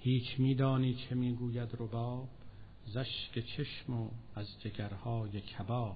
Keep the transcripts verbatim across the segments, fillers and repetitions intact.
هیچ میدانی چه میگوید رباب، زاشک چشم و از جگرهای کباب.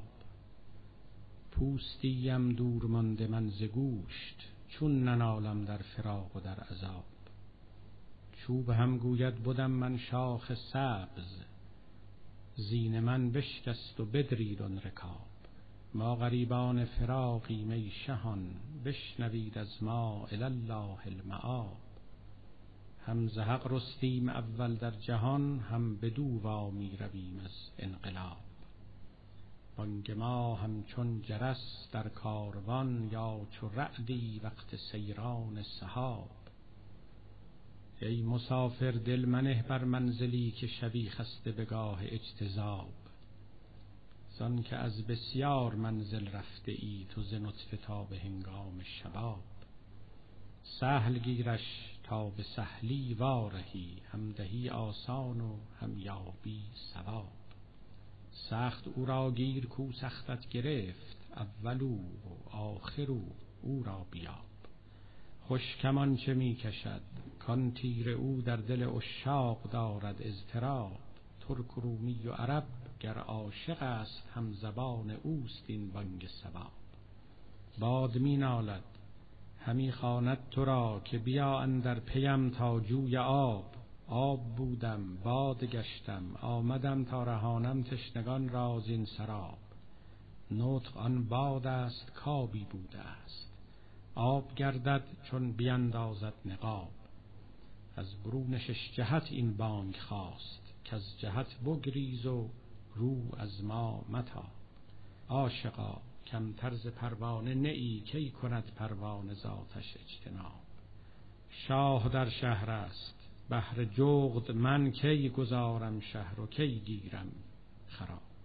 پوستیم دور مانده من ز گوشت، چون ننالم در فراق و در عذاب. چوب هم گوید بدم من شاخ سبز، زین من بشکست و بدرید آن رکاب. ما غریبان فراقیم ای شهان، بشنوید از ما الی الله المآب. هم ز حق رستیم اول در جهان، هم بدو وامی رویم از انقلاب. بانگ ما همچون جرس در کاروان، یا چو رعدی وقت سیران سحاب. ای مسافر دل منه بر منزلی، که شوی خسته به گاه اجتذاب. زان که از بسیار منزل رفته ای، تو ز نطفه تا به هنگام شباب. سهل گیرش تا به سهلی وارهی، هم دهی آسان و هم یابی ثواب. سخت او را گیر کو سختت گرفت، اولو و آخرو او را بیاب. خوش کمان چه می کشد کان تیر او، در دل عشاق دارد اضطراب. ترک و رومی و عرب گر عاشق است، هم زبان اوست این بانگ صباب. باد می نالد همی خواند تو را، که بیا اندر پیم تا جوی آب. آب بودم باد گشتم، آمدم تا رهانم تشنگان را زین سراب. نطق آن باد است کآبی بوده است، آب گردد چون بیندازد نقاب. از برون شش جهت این بانگ خاست، کز جهت بگریز و رو از ما متاب. عاشقا کمتر ز پروانه نه ای، کی کند پروانه ز آتش اجتناب. شاه در شهر است بهر جغد من، کی گذارم شهر و کی گیرم خراب.